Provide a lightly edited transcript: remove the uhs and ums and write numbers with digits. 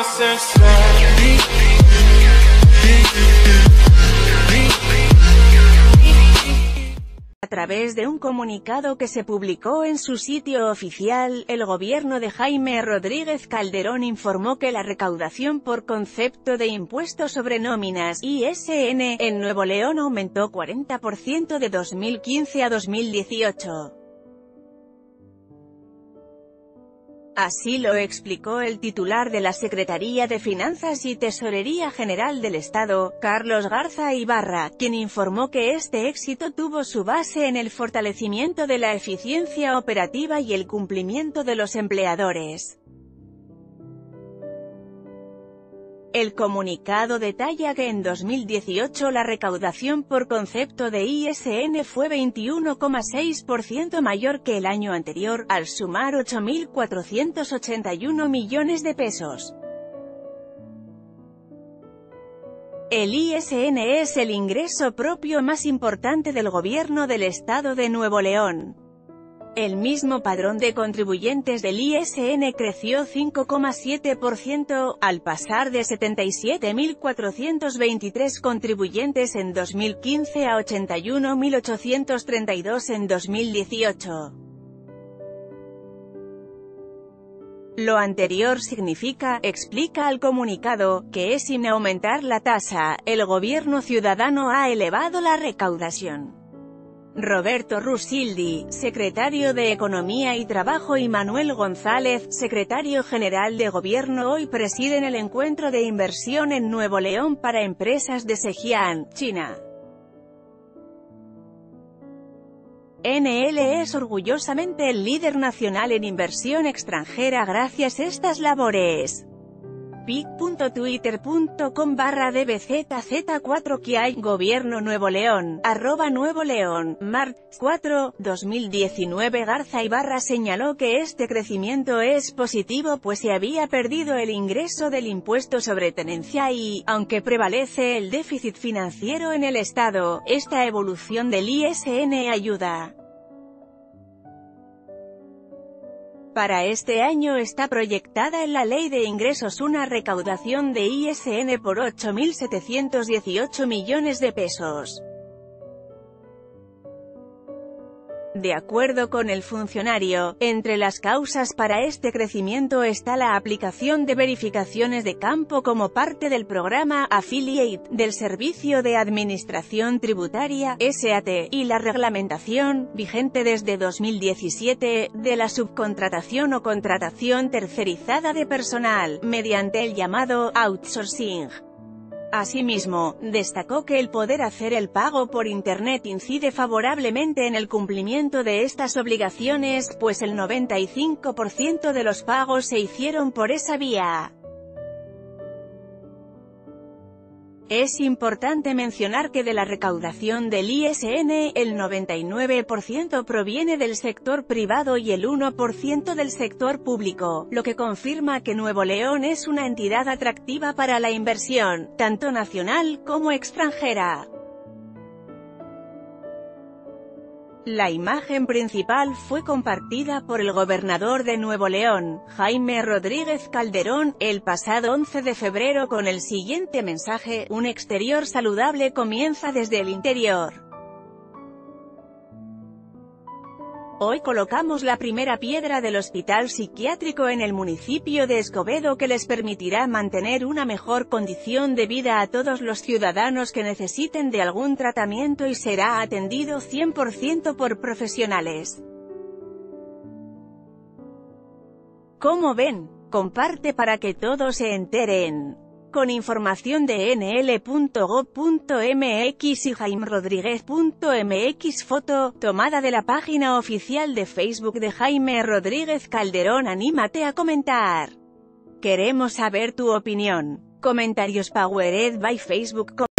A través de un comunicado que se publicó en su sitio oficial, el gobierno de Jaime Rodríguez Calderón informó que la recaudación por concepto de impuesto sobre nóminas, ISN, en Nuevo León aumentó 40% de 2015 a 2018. Así lo explicó el titular de la Secretaría de Finanzas y Tesorería General del Estado, Carlos Garza Ibarra, quien informó que este éxito tuvo su base en el fortalecimiento de la eficiencia operativa y el cumplimiento de los empleadores. El comunicado detalla que en 2018 la recaudación por concepto de ISN fue 21,6% mayor que el año anterior, al sumar 8.481 millones de pesos. El ISN es el ingreso propio más importante del gobierno del estado de Nuevo León. El mismo padrón de contribuyentes del ISN creció 5,7%, al pasar de 77.423 contribuyentes en 2015 a 81.832 en 2018. Lo anterior significa, explica al comunicado, que sin aumentar la tasa, el gobierno ciudadano ha elevado la recaudación. Roberto Rusildi, secretario de Economía y Trabajo, y Manuel González, secretario general de Gobierno, hoy presiden el encuentro de inversión en Nuevo León para empresas de Zhejiang, China. NL es orgullosamente el líder nacional en inversión extranjera gracias a estas labores. pic.twitter.com/dbzz4kiai Gobierno Nuevo León, @Nuevo León, Mart. 4, 2019. Garza Ibarra señaló que este crecimiento es positivo pues se había perdido el ingreso del impuesto sobre tenencia y, aunque prevalece el déficit financiero en el Estado, esta evolución del ISN ayuda. Para este año está proyectada en la Ley de Ingresos una recaudación de ISN por 8.718 millones de pesos. De acuerdo con el funcionario, entre las causas para este crecimiento está la aplicación de verificaciones de campo como parte del programa Affiliate del Servicio de Administración Tributaria (SAT) y la reglamentación, vigente desde 2017, de la subcontratación o contratación tercerizada de personal, mediante el llamado outsourcing. Asimismo, destacó que el poder hacer el pago por Internet incide favorablemente en el cumplimiento de estas obligaciones, pues el 95% de los pagos se hicieron por esa vía. Es importante mencionar que de la recaudación del ISN, el 99% proviene del sector privado y el 1% del sector público, lo que confirma que Nuevo León es una entidad atractiva para la inversión, tanto nacional como extranjera. La imagen principal fue compartida por el gobernador de Nuevo León, Jaime Rodríguez Calderón, el pasado 11 de febrero con el siguiente mensaje: un exterior saludable comienza desde el interior. Hoy colocamos la primera piedra del hospital psiquiátrico en el municipio de Escobedo que les permitirá mantener una mejor condición de vida a todos los ciudadanos que necesiten de algún tratamiento y será atendido 100% por profesionales. ¿Cómo ven? Comparte para que todos se enteren. Con información de nl.gov.mx y jaimerodríguez.mx. Foto, tomada de la página oficial de Facebook de Jaime Rodríguez Calderón. Anímate a comentar. Queremos saber tu opinión. Comentarios powered by Facebook.